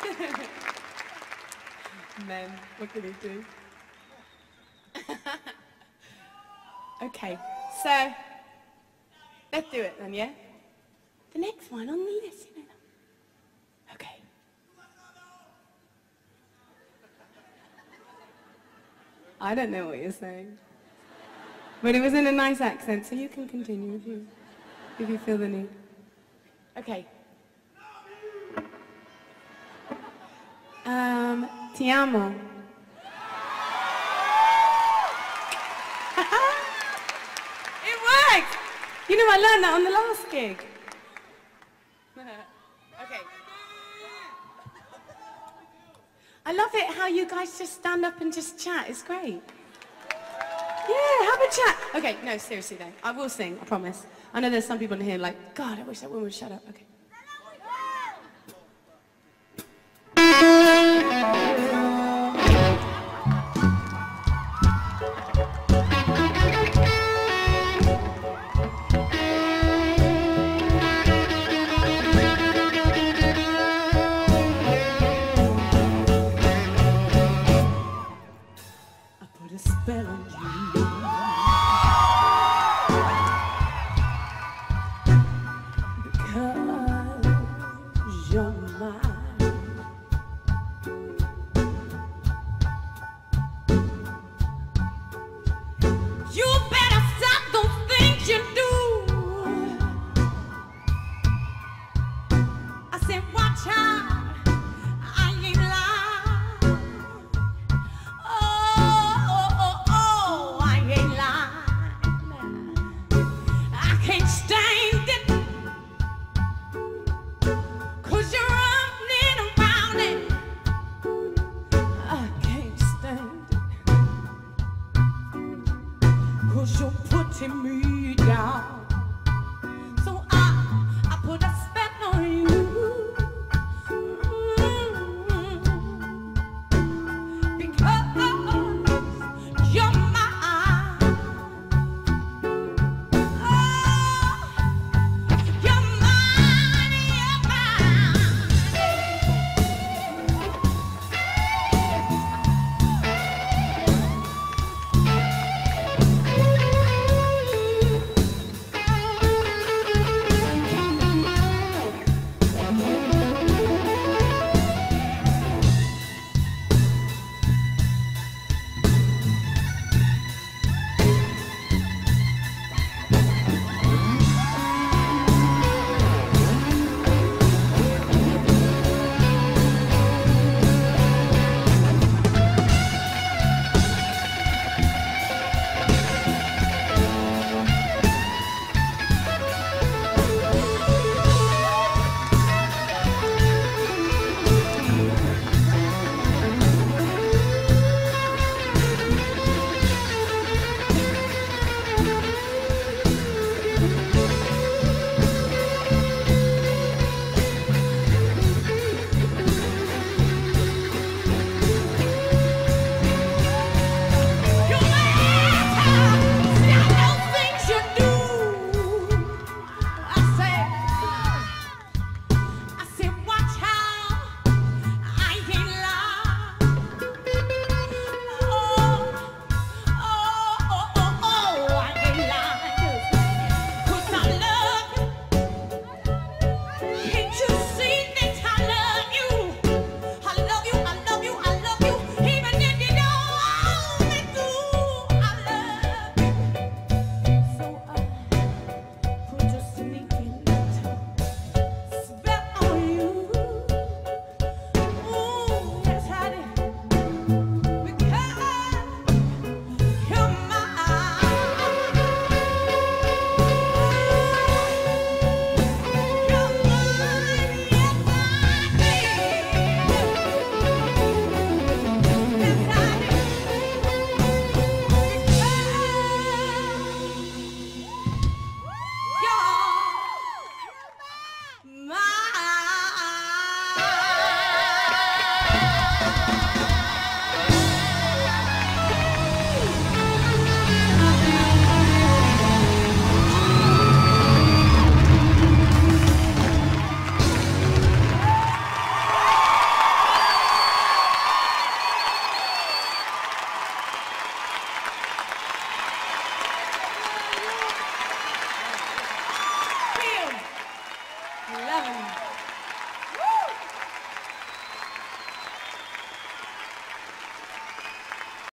Men, what can he do? Okay, so let's do it then, yeah? The next one on the list, you know. Okay. I don't know what you're saying. But it was in a nice accent, so you can continue if you feel the need. Okay. Ti amo. It worked! You know, I learned that on the last gig. Okay. I love it how you guys just stand up and just chat. It's great. Yeah, have a chat. Okay, no, seriously though. I will sing, I promise. I know there's some people in here like, God, I wish that woman would shut up. Okay. I put a spell on you. You're mine. You better stop those things you do. I said, watch out.